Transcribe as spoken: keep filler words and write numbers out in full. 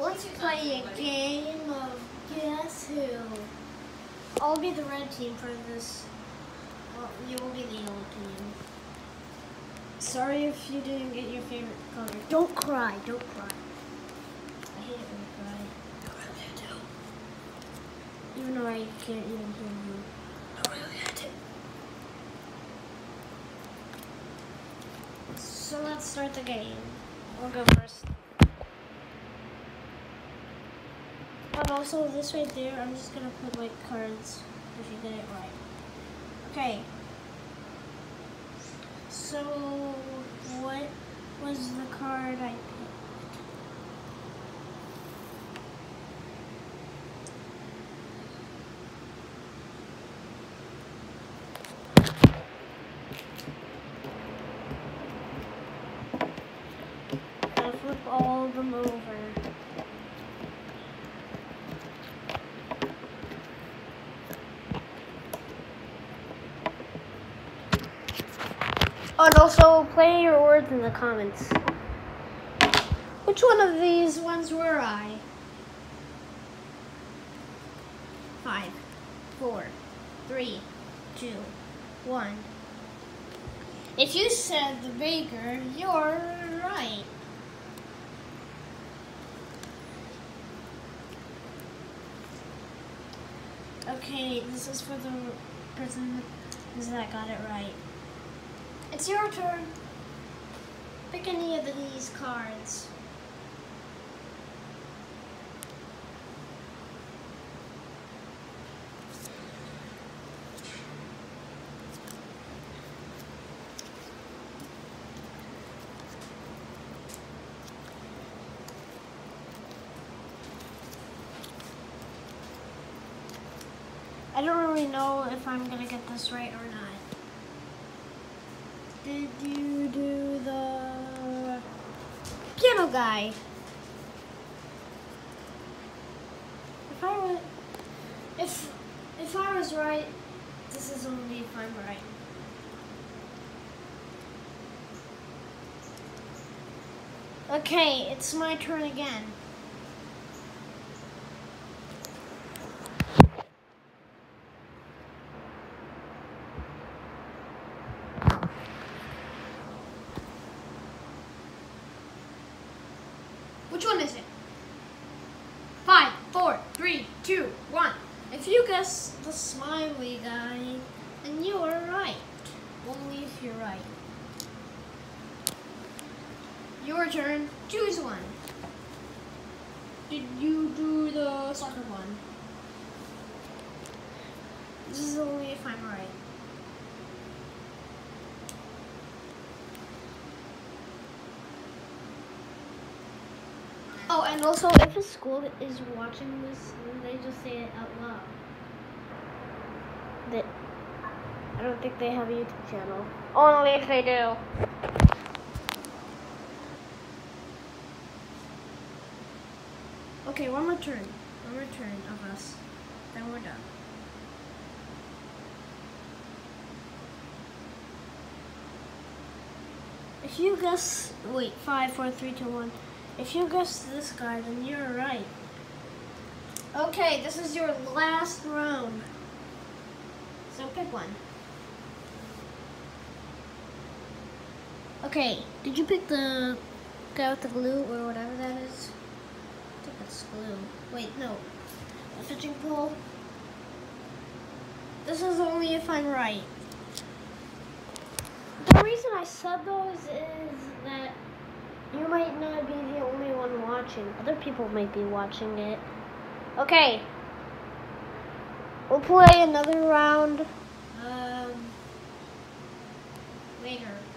let's play a game of Guess Who. I'll be the red team for this. Well, you will be the yellow team. Sorry if you didn't get your favorite color. Don't cry, don't cry. I hate it when you cry. I really do. Even though I can't even hear you. I really do. So let's start the game. I'll go first. And also this right there, I'm just gonna put white cards if you get it right. Okay. So what was the card I picked? I'll flip all of them over. And also, play your words in the comments. Which one of these ones were I? Five, four, three, two, one. If you said the baker, you're right. Okay, this is for the person that got it right. It's your turn. Pick any of these cards. I don't really know if I'm gonna get this right or not. Did you do the piano guy? If I was, if if I was right, this is only if I'm right. Okay, it's my turn again. Which one is it? Five, four, three, two, one. If you guess the smiley guy, then you are right. Only if you're right. Your turn. Choose one. Did you do the soccer one? This is only if I'm right. Oh, and also, if a school is watching this, then they just say it out loud. That I don't think they have a YouTube channel. Only if they do. Okay, one more turn. One more turn of us. Then we're done. If you guess, wait, five, four, three, two, one. If you guess this guy, then you're right. Okay, this is your last round. So pick one. Okay, did you pick the guy with the glue or whatever that is? I think it's glue. Wait, no. A fishing pole. This is only if I'm right. The reason I said those is that you might not be the only one watching. Other people might be watching it. Okay. We'll play another round um, later.